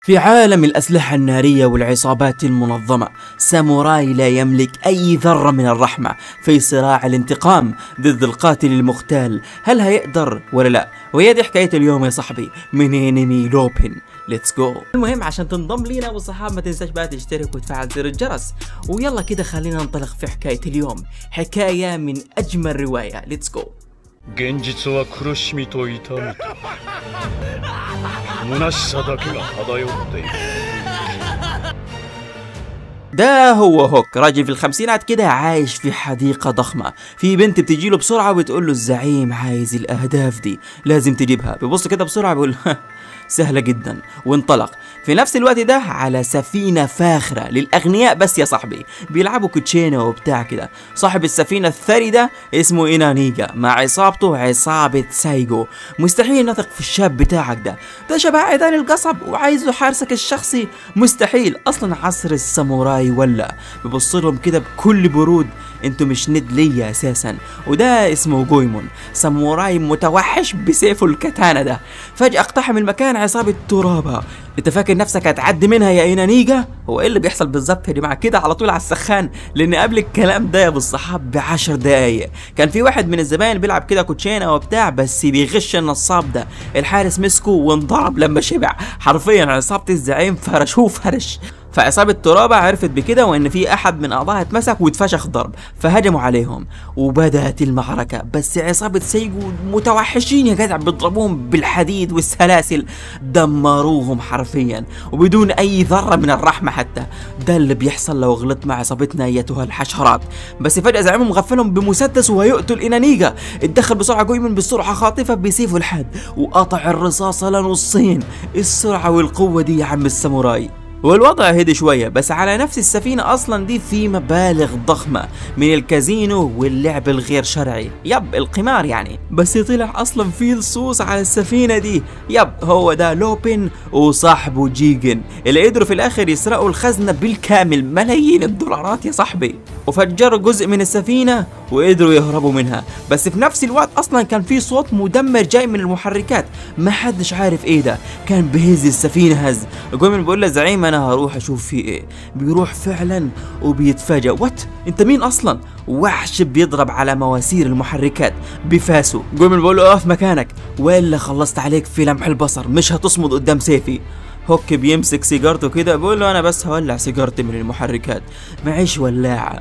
في عالم الأسلحة النارية والعصابات المنظمة، ساموراي لا يملك أي ذرة من الرحمة في صراع الانتقام ضد القاتل المغتال. هل هيقدر ولا لا؟ وهي دي حكاية اليوم يا صاحبي من انمي لوبين. ليتس جو. المهم عشان تنضم لينا والصحاب ما تنساش بقى تشترك وتفعل زر الجرس. ويلا كده خلينا ننطلق في حكاية اليوم، حكاية من أجمل رواية. ليتس جو. 現実は苦しみと痛みと虚しさだけが漂っている。 ده هو هوك، راجل في الخمسينات كده عايش في حديقة ضخمة. في بنت بتجيله بسرعة وبتقول له الزعيم عايز الأهداف دي لازم تجيبها. بيبص كده بسرعة بيقول سهلة جدا وانطلق. في نفس الوقت ده على سفينة فاخرة للأغنياء بس يا صاحبي، بيلعبوا كوتشينة وبتاع كده. صاحب السفينة الثري ده اسمه إنانيجا مع عصابته عصابة سايجو. مستحيل نثق في الشاب بتاعك ده شبه عيدان القصب وعايزه حارسك الشخصي. مستحيل أصلا عصر الساموراي ولا. بيبصلهم كده بكل برود، انتوا مش ند ليا اساسا. وده اسمه جويمون، ساموراي متوحش بسيفه الكاتانا ده. فجأة اقتحم المكان عصابة تورابا. انت فاكر نفسك هتعدي منها يا إينانيجا؟ هو ايه اللي بيحصل بالظبط يا جماعه كده على طول على السخان؟ لان قبل الكلام ده يا ابو الصحاب ب10 دقايق كان في واحد من الزباين بيلعب كده كوتشينه وبتاع، بس بيغش النصاب ده. الحارس مسكه وانضرب لما شبع. حرفيا عصابه الزعيم فرشوه فرش. فعصابة تورابا عرفت بكده وان في احد من اعضائها اتمسك واتفشخ ضرب، فهجموا عليهم وبدأت المعركة. بس عصابة سايجو متوحشين يا جدع، بيضربوهم بالحديد والسلاسل، دمروهم حرفيا وبدون اي ذرة من الرحمة حتى. ده اللي بيحصل لو غلط مع عصابتنا ايتها الحشرات. بس فجأة زعيمهم مغفلهم بمسدس وهيقتل إنانيجا. اتدخل بسرعة جويمون بسرعة خاطفة بسيفه الحاد وقطع الرصاصة لنصين. السرعة والقوة دي يا عم الساموراي. والوضع هدي شوية، بس على نفس السفينة أصلا دي في مبالغ ضخمة من الكازينو واللعب الغير شرعي. يب القمار يعني. بس طلع أصلا في لصوص على السفينة دي. يب هو ده لوبين وصاحبه جيجن اللي قدروا في الآخر يسرقوا الخزنة بالكامل، ملايين الدولارات يا صاحبي. وفجروا جزء من السفينة وقدروا يهربوا منها. بس في نفس الوقت أصلا كان في صوت مدمر جاي من المحركات، ما حدش عارف إيه ده. كان بهز السفينة هز. جويمون بيقول له زعيم انا هروح اشوف في ايه. بيروح فعلا وبيتفاجئ. وات انت مين اصلا؟ وحش بيضرب على مواسير المحركات بفاسه. جويمون بيقول له اقف مكانك والا خلصت عليك في لمح البصر، مش هتصمد قدام سيفي. هوك بيمسك سيجارته كده بيقول له انا بس هولع سيجارتي من المحركات، معيش ولاعه.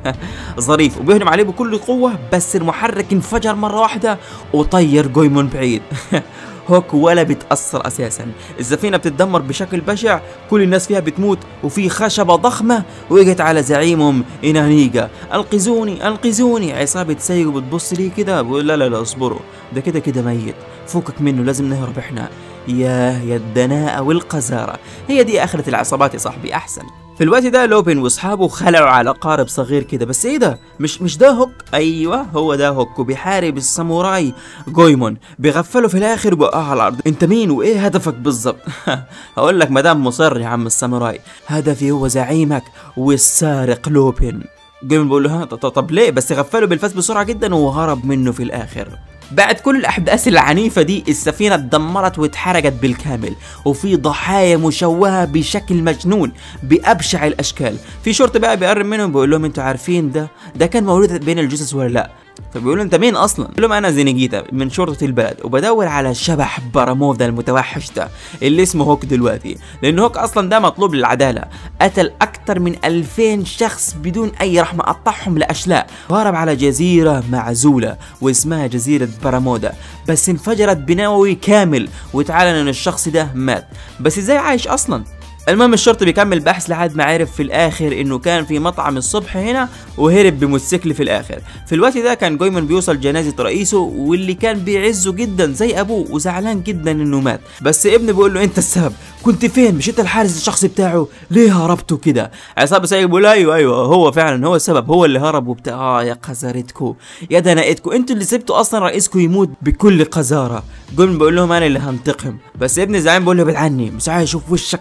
ظريف. وبيهجم عليه بكل قوه، بس المحرك انفجر مره واحده وطير جويمون بعيد. هوك ولا بتأثر أساسا. السفينة بتتدمر بشكل بشع، كل الناس فيها بتموت، وفي خشبة ضخمة وقعت على زعيمهم إنانيجا. أنقذوني أنقذوني. عصابة سايجو بتبص ليه كده بيقول لا اصبروا، ده كده ميت، فوقك منه لازم نهرب احنا. يا الدناءة والقذارة، هي دي آخرة العصابات يا صاحبي. أحسن. في الوقت ده لوبين واصحابه خلعوا على قارب صغير كده. بس ايه ده؟ مش ده هوك؟ ايوه هو ده هوك، وبيحارب الساموراي جويمون. بيغفله في الاخر وقع على الارض. انت مين وايه هدفك بالظبط؟ هقول لك مدام مصر يا عم الساموراي، هدفي هو زعيمك والسارق لوبين. جويمون بيقول له طب ليه؟ بس غفله بالفاس بسرعه جدا وهرب منه في الاخر. بعد كل الأحداث العنيفة دي السفينة اتدمرت واتحرقت بالكامل، وفي ضحايا مشوهة بشكل مجنون بأبشع الأشكال. في شرطي بقى بيقرب منهم بيقول لهم انتوا عارفين ده كان مولود بين الجثث ولا لا؟ فبيقولوا انت مين اصلا؟ بيقول لهم انا زينيجيتا من شرطة البلد وبدور على شبح برامودا المتوحش ده اللي اسمه هوك دلوقتي، لان هوك اصلا ده مطلوب للعدالة. قتل اكتر من 2000 شخص بدون اي رحمة، قطعهم لاشلاء، وهرب على جزيرة معزولة واسمها جزيرة برامودا، بس انفجرت بنووي كامل واتعلن ان الشخص ده مات. بس ازاي عايش اصلا؟ المهم الشرطي بيكمل بحث لحد ما عرف في الاخر انه كان في مطعم الصبح هنا وهرب بموتوسيكل في الاخر. في الوقت ده كان جويمون بيوصل جنازة رئيسه واللي كان بيعزه جدا زي ابوه، وزعلان جدا انه مات. بس ابنه بيقول له انت السبب، كنت فين؟ مش انت الحارس الشخصي بتاعه؟ ليه هربتوا كده؟ عصابة سايق بيقول ايوه هو فعلا هو السبب، هو اللي هرب وبتاع. يا قذارتكو يا دناءتكو، انتوا اللي سبتوا اصلا رئيسكو يموت بكل قذارة. جويمون بيقول لهم انا اللي هنتقم. بس ابن الزعيم بيقول له ابعد عني، مش عايز اشوف وشك خالص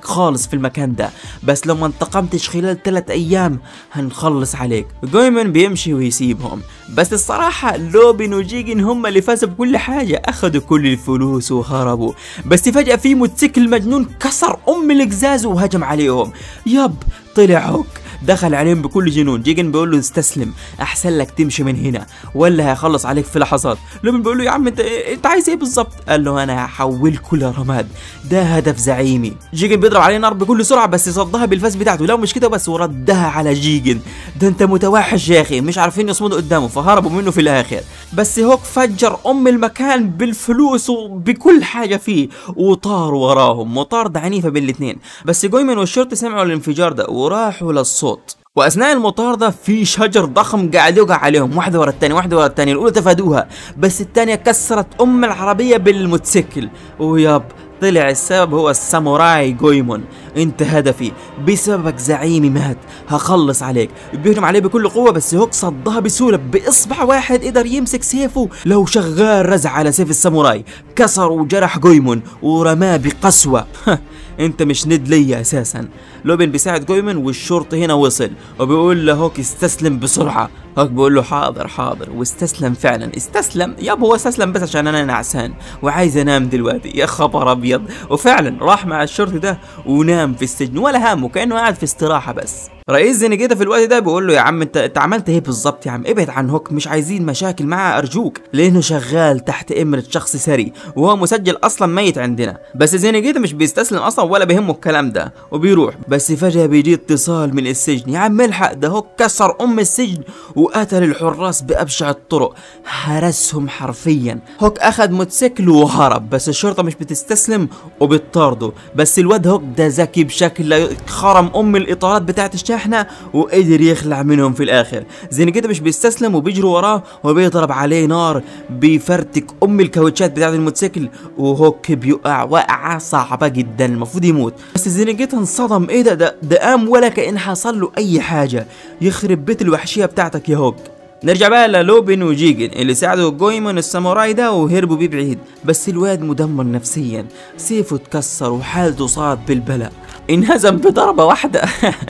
في المكان ده، بس لو ما انتقمتش خلال 3 ايام هنخلص عليك. جويمون بيمشي ويسيبهم، بس الصراحة لوبين وجيجن هم اللي فازوا بكل حاجة، اخدوا كل الفلوس وهربوا. بس فجأة في موتوسيكل مجنون كسر القزاز وهجم عليهم. يب طلع هوك دخل عليهم بكل جنون. جيجن بيقول له استسلم، احسن لك تمشي من هنا ولا هيخلص عليك في لحظات. لوبين بيقول له يا عم انت عايز ايه بالظبط؟ قال له انا هحولكوا لرماد، ده هدف زعيمي. جيجن بيضرب عليه نار بكل سرعه بس صدها بالفاس بتاعته، لا مش كده بس وردها على جيجن. ده انت متوحش يا اخي، مش عارفين يصمدوا قدامه فهربوا منه في الاخر. بس هوك فجر المكان بالفلوس وبكل حاجه فيه وطار وراهم، وطارده عنيفه بين الاثنين. بس جويمون والشرطه سمعوا الانفجار ده وراحوا للصوت. واثناء المطارده في شجر ضخم قاعد يوقع عليهم واحده ورا الثانيه واحده ورا الثانيه. الاولى تفادوها بس الثانيه كسرت العربيه بالموتوسيكل. وياب طلع السبب هو الساموراي جويمون. انت هدفي، بسببك زعيمي مات، هخلص عليك. بيهجم عليه بكل قوه بس هوك صدها بسهوله، باصبع واحد قدر يمسك سيفه لو شغال رزع على سيف الساموراي، كسر وجرح جويمون ورماه بقسوه. انت مش ند ليا اساسا. لوبين بيساعد جويمون والشرطي هنا وصل وبيقول لهوك استسلم بسرعه. هوك بيقول له حاضر حاضر، واستسلم فعلا. استسلم ياب، هو استسلم بس عشان انا نعسان وعايز انام دلوقتي. يا خبر ابيض. وفعلا راح مع الشرطي ده ونام في السجن ولا همه، كانه قاعد في استراحه. بس رئيس زينيجيتا في الوقت ده بيقول له يا عم انت عملت ايه بالظبط يا عم؟ ابعد عن هوك، مش عايزين مشاكل معاه ارجوك، لانه شغال تحت امرة شخص ثري وهو مسجل اصلا ميت عندنا. بس زينيجيتا مش بيستسلم اصلا ولا بيهمه الكلام ده وبيروح. بس فجأة بيجي اتصال من السجن، يا عم الحق ده هوك كسر السجن وقتل الحراس بابشع الطرق، هرسهم حرفيا. هوك اخذ موتوسيكل وهرب بس الشرطة مش بتستسلم وبتطارده. بس الواد هوك ده ذكي بشكل خرم الاطارات بتاعت الشاحنة وقدر يخلع منهم في الاخر. زينيجيتا مش بيستسلم وبيجروا وراه وبيضرب عليه نار، بيفرتك الكاوتشات بتاعت الموتوسيكل وهوك بيقع وقعة صعبة جدا المفروض يموت. بس زينيجيتا انصدم، ايه ده قام ولا كأن حصل له اي حاجة. يخرب بيت الوحشية بتاعتك يا هوك. نرجع بقى للوبين وجيجن اللي ساعدوا جويمون الساموراي ده وهربوا بيه بعيد. بس الواد مدمر نفسيا، سيفه اتكسر وحالته صارت بالبلاء، انهزم بضربة واحدة.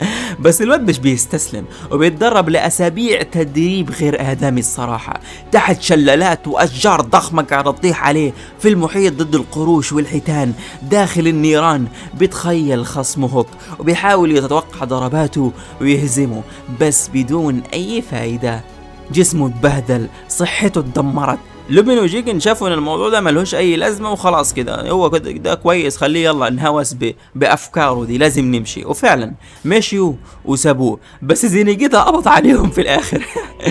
بس الواد مش بيستسلم وبيتدرب لأسابيع تدريب غير آدمي الصراحة، تحت شلالات وأشجار ضخمة قاعدة تطيح عليه في المحيط ضد القروش والحيتان داخل النيران. بيتخيل خصمه هوك وبيحاول يتوقع ضرباته ويهزمه بس بدون أي فايدة. جسمه اتبهدل، صحته اتدمرت. لوبين وجيجن شافوا ان الموضوع ده ملهوش اي لازمه وخلاص كده، هو كده ده كويس خليه يلا نهوس بافكاره دي، لازم نمشي. وفعلا مشيوا وسابوه. بس زينيجيتا قبض عليهم في الاخر.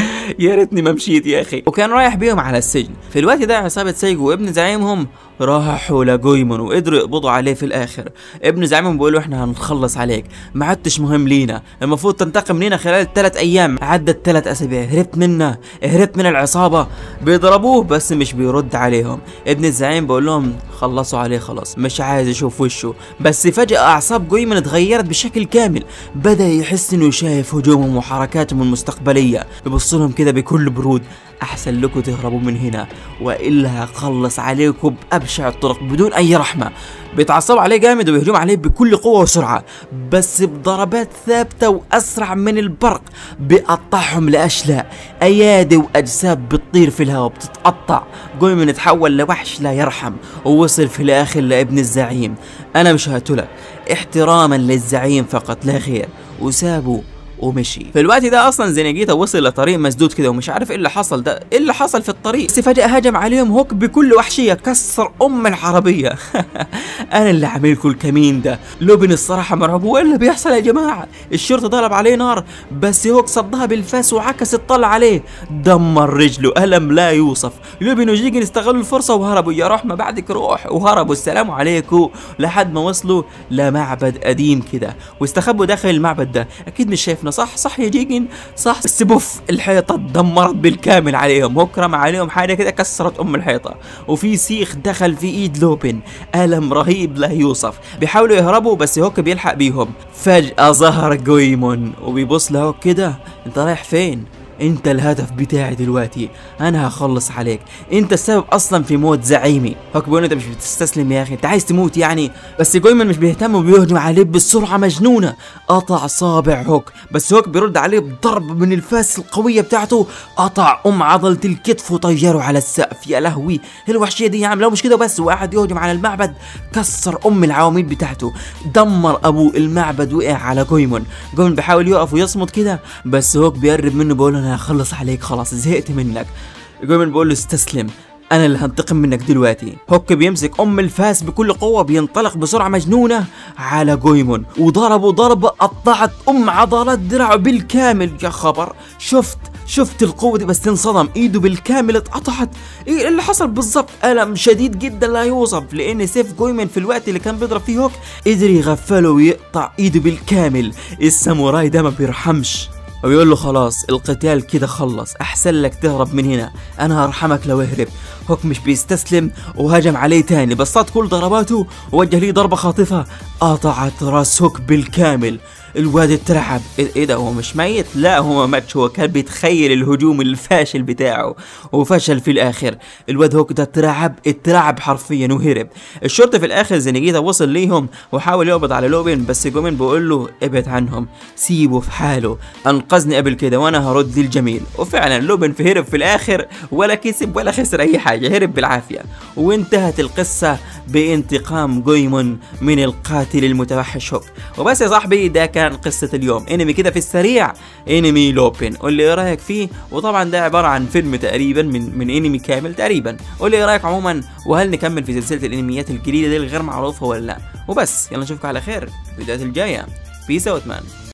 يا ريتني ما مشيت يا اخي. وكان رايح بيهم على السجن. في الوقت ده عصابه سايجو وابن زعيمهم راحوا لجويمون وقدروا يقبضوا عليه في الاخر. ابن زعيمهم بيقولوا احنا هنخلص عليك، ما عدتش مهم لينا، المفروض تنتقم لينا خلال 3 ايام. عدت 3 اسابيع، هربت من العصابه. بيضربوه بس مش بيرد عليهم. ابن الزعيم بيقول لهم خلصوا عليه خلاص، مش عايز اشوف وشه. بس فجأة اعصاب جويمون اتغيرت بشكل كامل، بدأ يحس انه شايف هجومهم وحركاتهم المستقبلية. بيبص لهم كده بكل برود، احسن لكم تهربوا من هنا والا هخلص عليكم بابشع الطرق بدون اي رحمه. بيتعصبوا عليه جامد وبيهجموا عليه بكل قوه وسرعه، بس بضربات ثابته واسرع من البرق بيقطعهم لاشلاء، ايادي واجساد بتطير في الهواء بتتقطع. جويمون اتحول لوحش لا يرحم ووصل في الاخر لابن الزعيم، انا مش هقتلك، احتراما للزعيم فقط لا غير، وسابه ومشي. في الوقت ده اصلا زينيجيتا وصل لطريق مسدود كده ومش عارف ايه اللي حصل ده، ايه اللي حصل في الطريق. بس فجأة هجم عليهم هوك بكل وحشية، كسر العربية. انا اللي عاملكوا الكمين ده. لوبين الصراحة مرعوب، وايه اللي بيحصل يا جماعة؟ الشرطة ضرب عليه نار بس هوك صدها بالفاس وعكس الطلع عليه، دمر رجله ألم لا يوصف. لوبين وجيجن استغلوا الفرصة وهربوا، يا روح ما بعدك روح، وهربوا السلام عليكم لحد ما وصلوا لمعبد قديم كده واستخبوا داخل المعبد ده. اكيد مش شايفنا صح يا جيجن صح. بس بوف الحيطه اتدمرت بالكامل عليهم، هوك رمى عليهم حاجه كده كسرت الحيطه، وفي سيخ دخل في ايد لوبين، الم رهيب لا يوصف. بيحاولوا يهربوا بس هوك بيلحق بيهم. فجاه ظهر جويمون وبيبص لهوك كده، انت رايح فين؟ انت الهدف بتاعي دلوقتي، انا هخلص عليك، انت السبب اصلا في موت زعيمي. هوك بيقول انت مش بتستسلم يا اخي، انت عايز تموت يعني؟ بس جويمون مش بيهتم وبيهجم عليه بسرعه مجنونه، قطع صابع هوك، بس هوك بيرد عليه بضرب من الفاس القويه بتاعته، قطع عضله الكتف وطيره على السقف. يا لهوي الوحشيه دي يا عم. لو مش كده بس، وقعد يهجم على المعبد، كسر العواميد بتاعته، دمر ابو المعبد، وقع على جويمون. جويمون بيحاول يقف ويصمت كده، بس هوك بيقرب منه بيقول انا هخلص عليك خلاص، زهقت منك. جويمون بيقول له استسلم، انا اللي هنتقم منك دلوقتي. هوك بيمسك الفاس بكل قوه، بينطلق بسرعه مجنونه على جويمون، وضربه ضربه قطعت عضلات درعه بالكامل. يا خبر، شفت القوه دي، بس انصدم، ايده بالكامل اتقطعت. ايه اللي حصل بالظبط؟ الم شديد جدا لا يوصف، لان سيف جويمون في الوقت اللي كان بيضرب فيه هوك قدر يغفله ويقطع ايده بالكامل. الساموراي ده ما بيرحمش، ويقول له خلاص القتال كده خلص، احسن لك تهرب من هنا، انا هرحمك لو اهرب. هوك مش بيستسلم وهجم عليه تاني، بس صاد كل ضرباته ووجه ليه ضربه خاطفه قطعت راس هوك بالكامل. الواد اترعب، ايه ده هو مش ميت؟ لا هو ما ماتش، هو كان بيتخيل الهجوم الفاشل بتاعه وفشل في الاخر. الواد هوك ده اترعب حرفيا وهرب. الشرطه في الاخر زينجيتا وصل ليهم وحاول يقبض على لوبين، بس جومين بيقول له ابعد عنهم، سيبه في حاله، انقذني قبل كده وانا هرد الجميل. وفعلا لوبين هرب في الاخر، ولا كسب ولا خسر اي حاجه، هرب بالعافيه. وانتهت القصه بانتقام جويمون من القاتل المتوحش هوك. وبس يا صاحبي، ده كان قصة اليوم. انمي كده في السريع، انمي لوبين، قول لي ايه رايك فيه. وطبعا ده عبارة عن فيلم تقريبا من انمي كامل تقريبا. قول لي ايه رايك عموما، وهل نكمل في سلسلة الانميات الجديدة دي الغير معروفة ولا لا. وبس يلا نشوفكم على خير في الفيديوهات الجاية. بيس اوت مان.